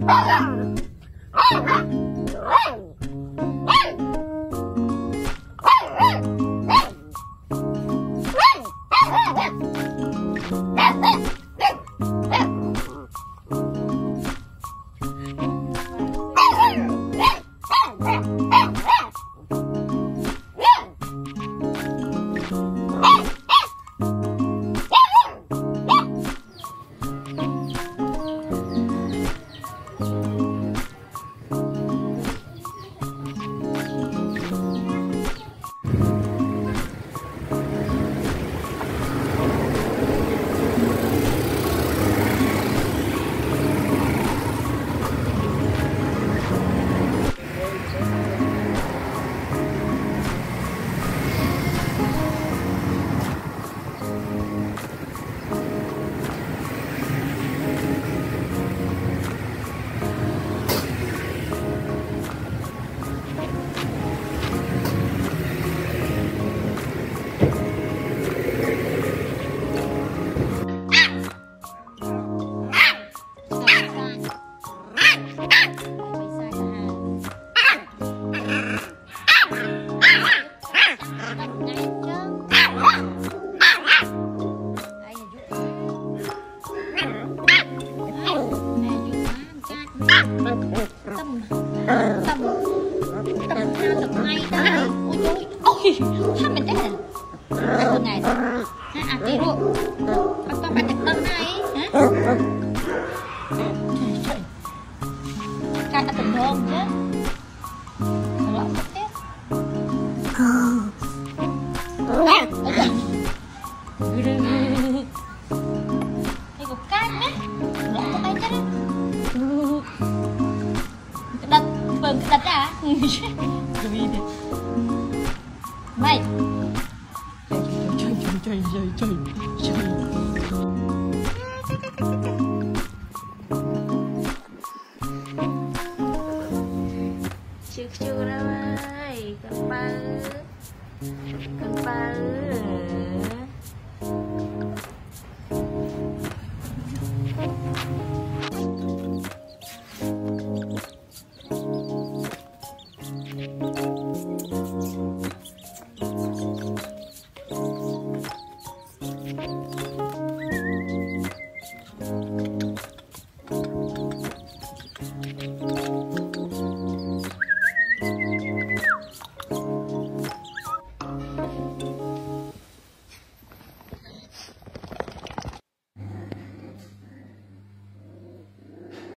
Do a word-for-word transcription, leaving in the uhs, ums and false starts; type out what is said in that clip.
Hả mình chắc là từ ngày thôi hả ăn đi luôn con con ăn được tân này hả cái ăn bình thường chứ lọ sắp tiếp đây cục canh đấy lọ có tay chết đấy đặt vâng đặt ra rồi đi mày chơi chơi chơi chơi chơi chơi chưa chưa đâu ơi con ba con ba